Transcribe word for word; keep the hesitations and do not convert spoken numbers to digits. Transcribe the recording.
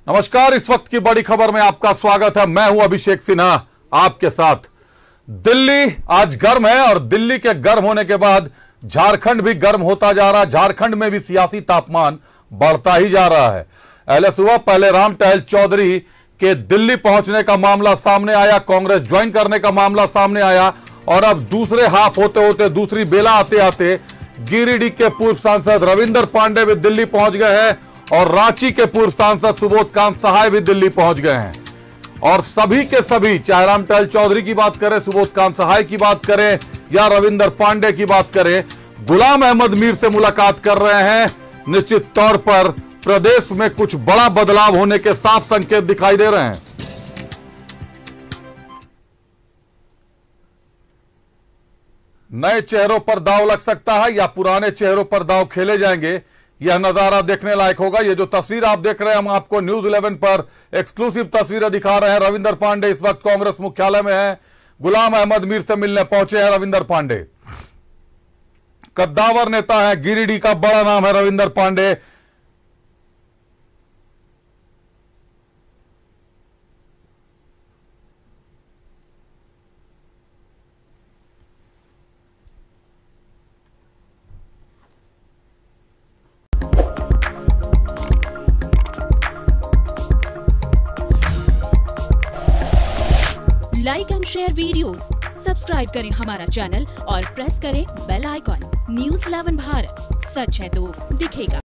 नमस्कार, इस वक्त की बड़ी खबर में आपका स्वागत है। मैं हूं अभिषेक सिन्हा आपके साथ। दिल्ली आज गर्म है और दिल्ली के गर्म होने के बाद झारखंड भी गर्म होता जा रहा है। झारखंड में भी सियासी तापमान बढ़ता ही जा रहा है। पहले सुबह पहले राम टहल चौधरी के दिल्ली पहुंचने का मामला सामने आया, कांग्रेस ज्वाइन करने का मामला सामने आया और अब दूसरे हाफ होते होते, दूसरी बेला आते आते गिरिडीह के पूर्व सांसद रविंदर पांडे भी दिल्ली पहुंच गए हैं और रांची के पूर्व सांसद सुबोध कांत सहाय भी दिल्ली पहुंच गए हैं। और सभी के सभी, चाहे राम टहल चौधरी की बात करें, सुबोध कांत सहाय की बात करें या रविंदर पांडे की बात करें, गुलाम अहमद मीर से मुलाकात कर रहे हैं। निश्चित तौर पर प्रदेश में कुछ बड़ा बदलाव होने के साफ संकेत दिखाई दे रहे हैं। नए चेहरों पर दांव लग सकता है या पुराने चेहरों पर दांव खेले जाएंगे, यह नजारा देखने लायक होगा। ये जो तस्वीर आप देख रहे हैं, हम आपको न्यूज इलेवन पर एक्सक्लूसिव तस्वीरें दिखा रहे हैं। रविंदर पांडे इस वक्त कांग्रेस मुख्यालय में हैं। गुलाम अहमद मीर से मिलने पहुंचे हैं रविंदर पांडे। कद्दावर नेता है, गिरिडीह का बड़ा नाम है Ravinder Pandey. Like and share videos, subscribe करें हमारा चैनल और प्रेस करें bell icon. News eleven Bharat, सच है तो दिखेगा।